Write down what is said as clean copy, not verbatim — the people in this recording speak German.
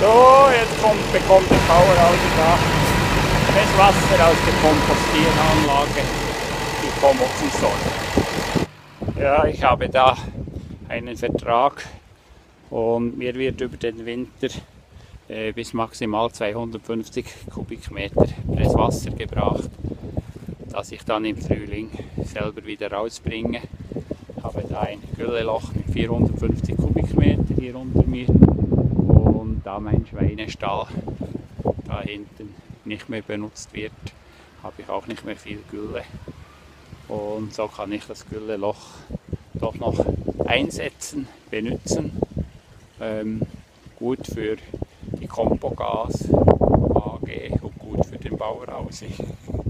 So, jetzt bekommt der Bauer also da das Wasser aus der Kompostieranlage, die Komotsensäure. Ja, ich habe da einen Vertrag und mir wird über den Winter bis maximal 250 Kubikmeter Presswasser gebracht, das ich dann im Frühling selber wieder rausbringe. Ich habe da ein Gülleloch mit 450 Kubikmeter hier unter mir und da mein Schweinestall da hinten nicht mehr benutzt wird, habe ich auch nicht mehr viel Gülle und so kann ich das Gülleloch doch noch einsetzen, benutzen. Gut für die Compogas AG und gut für den Bauer Aussicht.